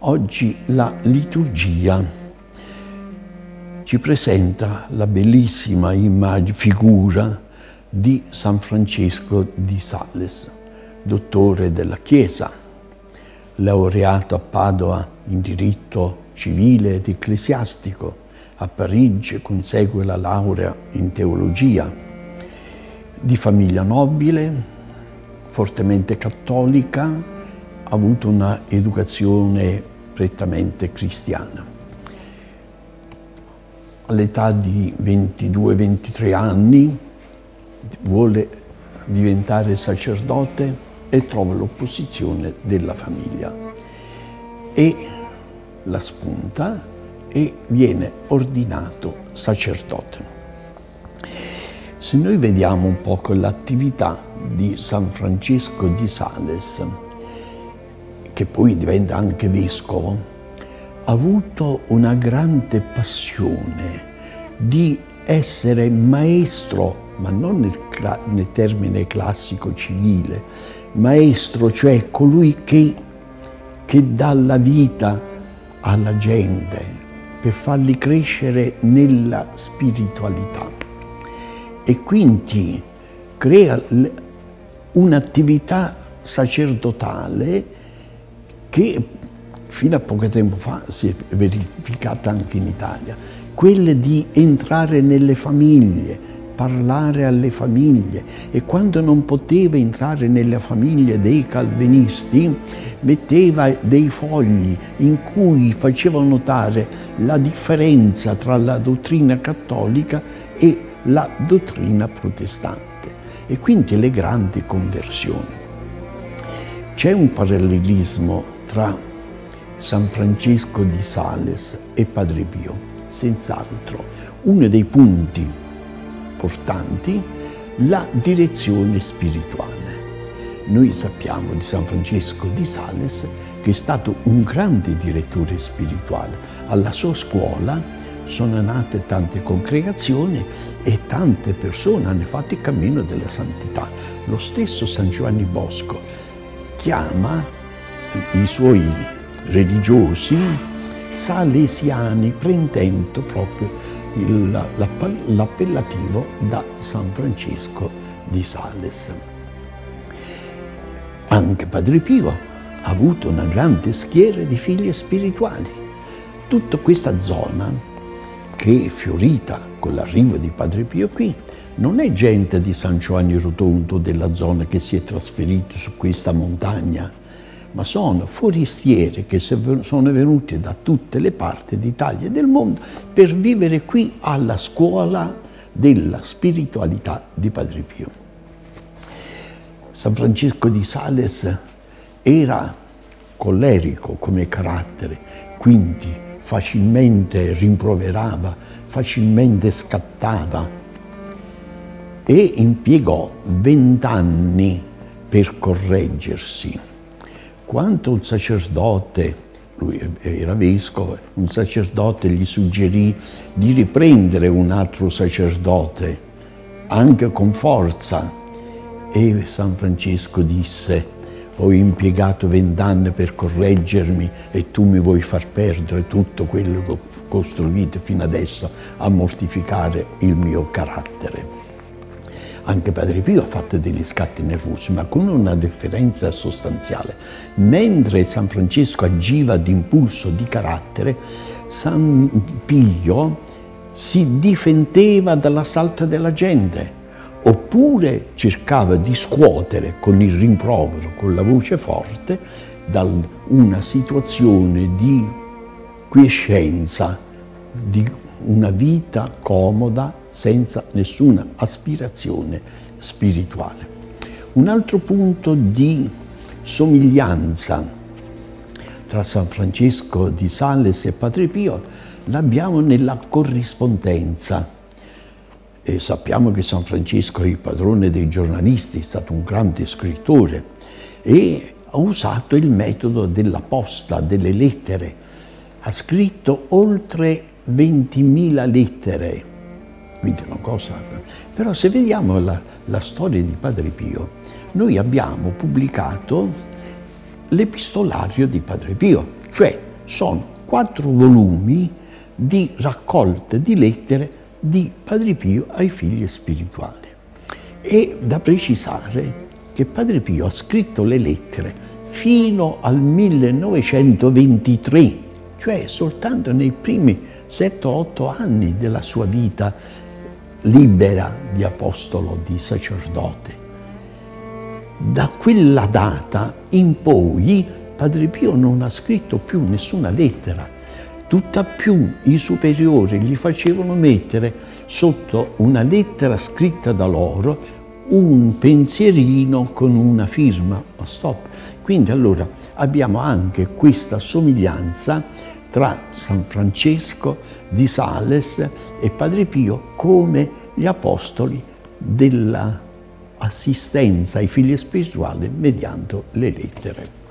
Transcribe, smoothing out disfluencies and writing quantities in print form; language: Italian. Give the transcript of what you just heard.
Oggi la liturgia ci presenta la bellissima figura di San Francesco di Sales, dottore della Chiesa, laureato a Padova in diritto civile ed ecclesiastico. A Parigi consegue la laurea in teologia. Di famiglia nobile, fortemente cattolica, ha avuto una educazione prettamente cristiana. All'età di 22-23 anni vuole diventare sacerdote e trova l'opposizione della famiglia e la spunta e viene ordinato sacerdote. Se noi vediamo un po' l'attività di San Francesco di Sales, che poi diventa anche vescovo, ha avuto una grande passione di essere maestro, ma non nel termine classico civile, maestro, cioè colui che dà la vita alla gente per farli crescere nella spiritualità. E quindi crea un'attività sacerdotale che fino a poco tempo fa si è verificata anche in Italia, quelle di entrare nelle famiglie, parlare alle famiglie, e quando non poteva entrare nelle famiglie dei calvinisti metteva dei fogli in cui faceva notare la differenza tra la dottrina cattolica e la dottrina protestante, e quindi le grandi conversioni. C'è un parallelismo tra San Francesco di Sales e Padre Pio, senz'altro. Uno dei punti portanti, la direzione spirituale. Noi sappiamo di San Francesco di Sales che è stato un grande direttore spirituale. Alla sua scuola sono nate tante congregazioni e tante persone hanno fatto il cammino della santità. Lo stesso San Giovanni Bosco chiama i suoi religiosi salesiani, prendendo proprio l'appellativo da San Francesco di Sales. Anche Padre Pio ha avuto una grande schiera di figli spirituali. Tutta questa zona, che è fiorita con l'arrivo di Padre Pio qui, non è gente di San Giovanni Rotondo, della zona, che si è trasferito su questa montagna, ma sono forestieri che sono venuti da tutte le parti d'Italia e del mondo per vivere qui alla scuola della spiritualità di Padre Pio. San Francesco di Sales era collerico come carattere, quindi facilmente rimproverava, facilmente scattava, e impiegò 20 anni per correggersi. Quando un sacerdote, lui era vescovo, un sacerdote gli suggerì di riprendere un altro sacerdote, anche con forza, e San Francesco disse: ho impiegato 20 anni per correggermi e tu mi vuoi far perdere tutto quello che ho costruito fino adesso a mortificare il mio carattere. Anche Padre Pio ha fatto degli scatti nervosi, ma con una differenza sostanziale. Mentre San Francesco agiva d'impulso di carattere, San Pio si difendeva dall'assalto della gente, oppure cercava di scuotere con il rimprovero, con la voce forte, da una situazione di quiescenza, di una vita comoda, senza nessuna aspirazione spirituale. Un altro punto di somiglianza tra San Francesco di Sales e Padre Pio l'abbiamo nella corrispondenza. E sappiamo che San Francesco è il padrone dei giornalisti, è stato un grande scrittore e ha usato il metodo della posta, delle lettere. Ha scritto oltre 20.000 lettere, quindi una cosa. Però se vediamo la storia di Padre Pio, noi abbiamo pubblicato l'epistolario di Padre Pio, cioè Sono 4 volumi di raccolte di lettere di Padre Pio ai figli spirituali. È da precisare che Padre Pio ha scritto le lettere fino al 1923, cioè soltanto nei primi 7-8 anni della sua vita libera di apostolo, di sacerdote. Da quella data in poi Padre Pio non ha scritto più nessuna lettera, tutt'al più i superiori gli facevano mettere sotto una lettera scritta da loro un pensierino con una firma, ma stop. Quindi allora abbiamo anche questa somiglianza tra San Francesco di Sales e Padre Pio come gli apostoli dell'assistenza ai figli spirituali mediante le lettere.